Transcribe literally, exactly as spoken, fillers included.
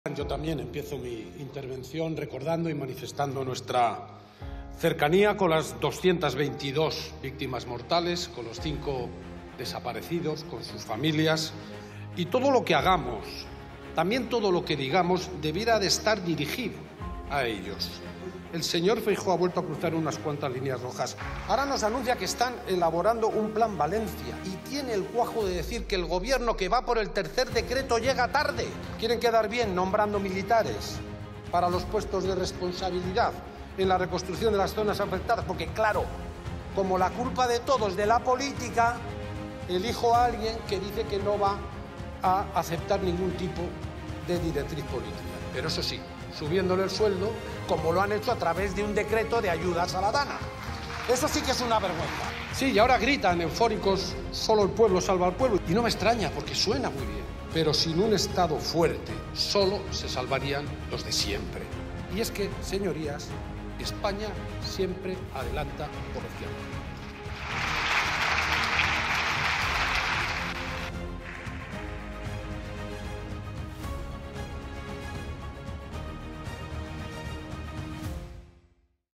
Yo también empiezo mi intervención recordando y manifestando nuestra cercanía con las doscientas veintidós víctimas mortales, con los cinco desaparecidos, con sus familias, y todo lo que hagamos, también todo lo que digamos, debiera de estar dirigido a ellos. El señor Feijóo ha vuelto a cruzar unas cuantas líneas rojas. Ahora nos anuncia que están elaborando un plan Valencia y tiene el cuajo de decir que el gobierno que va por el tercer decreto llega tarde. Quieren quedar bien nombrando militares para los puestos de responsabilidad en la reconstrucción de las zonas afectadas, porque claro, como la culpa de todo es de la política, elijo a alguien que dice que no va a aceptar ningún tipo de directriz política. Pero eso sí, subiéndole el sueldo, como lo han hecho a través de un decreto de ayudas a la Dana. Eso sí que es una vergüenza. Sí, y ahora gritan eufóricos, solo el pueblo salva al pueblo. Y no me extraña, porque suena muy bien. Pero sin un Estado fuerte, solo se salvarían los de siempre. Y es que, señorías, España siempre adelanta por la izquierda.